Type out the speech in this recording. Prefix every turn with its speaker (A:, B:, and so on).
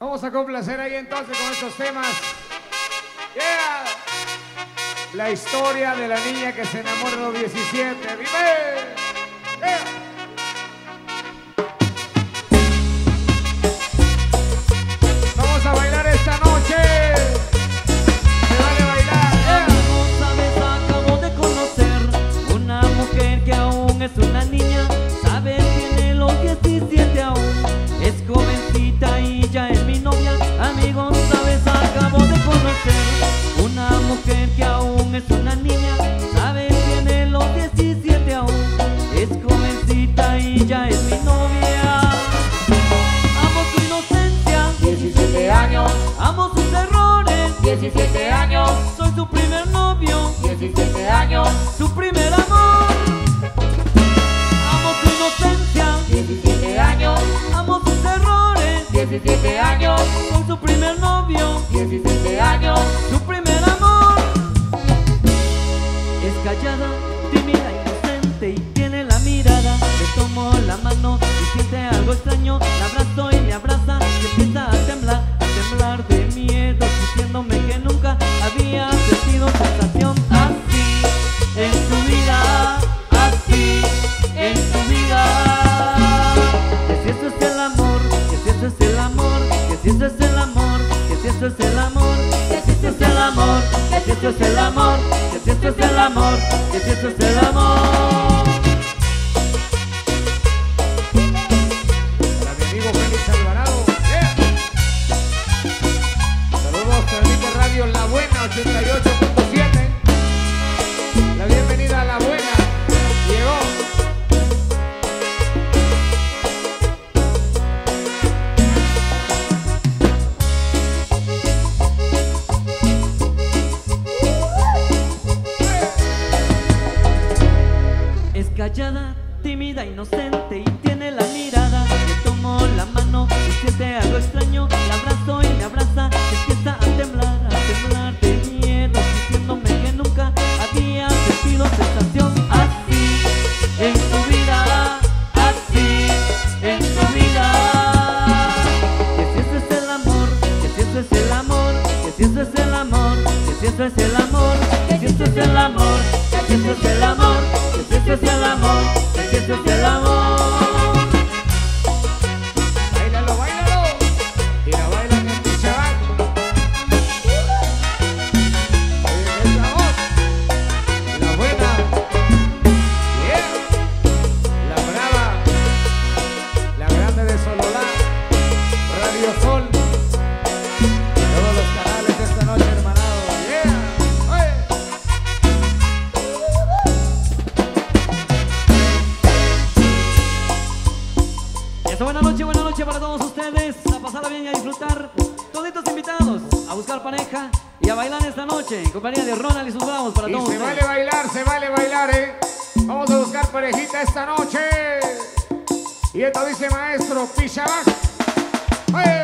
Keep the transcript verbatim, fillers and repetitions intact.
A: Vamos a complacer ahí entonces con estos temas. Yeah. La historia de la niña que se enamora a los diecisiete. ¡Vive! Yeah. Vamos a bailar esta noche. Se vale bailar. Yeah.
B: Amigo, sabes, acabo de conocer una mujer que aún es una niña. Sabes, tiene los diecisiete aún. Es jovencita y ya es mi novia. Amigos, sabes, acabo de conocer una mujer que aún es una niña. Sabes, tiene los diecisiete aún. Es jovencita y ya es mi novia. Amo su inocencia,
A: diecisiete años.
B: amo sus errores,
A: diecisiete años.
B: soy su primer novio,
A: diecisiete años.
B: su primer amor. Amo su inocencia,
A: diecisiete años.
B: amo sus errores,
A: diecisiete años.
B: soy su primer novio,
A: diecisiete años.
B: su primer amor. Es callada, tímida, inocente y tiene la mirada. Le tomo la mano y siente algo extraño. La abrazo y me abraza y empieza a temblar, a temblar de miedo, diciéndome que nunca había sentido sensación así en su vida, así en su vida. Que si eso es el amor, que si eso es el amor, que si eso es el amor, que si eso es el amor, que si eso es el amor, que si eso es el amor, que si esto es el amor, que si esto es el amor.
A: Para mi amigo Félix Alvarado. Yeah. Saludos, transmite Radio La Buena ochenta y ocho punto siete. La bienvenida a La Buena. Llegó.
B: Es callada, tímida, inocente y tiene la mirada. Le tomo la mano y siente algo extraño. La abrazo y me abraza, empieza a temblar, a temblar de miedo, diciéndome que nunca había sentido sensación así en su vida, así en su vida. Que si eso es el amor, que si eso es el amor, que si eso es el amor, que si eso es el amor, que si eso es el amor, que si eso es el amor, que si eso es el amor, que si eso es el amor.
A: Báilalo, báilalo. Y la bailan en Pichabac. Oye, esa voz. La Buena. Yeah. La Brava. La Grande de Sololá. Radio Sol. Todos los canales de esta noche, hermanado. Yeah. Oye.
B: Eso, buena noche, buena noche para todos ustedes. A pasarla bien y a disfrutar. Toditos invitados a buscar pareja y a bailar esta noche en compañía de Ronald y sus bravos para
A: Y
B: todos
A: se
B: ustedes.
A: vale bailar, se vale bailar, eh. Vamos a buscar parejita esta noche. Y esto dice maestro Pichabac. ¡Oye!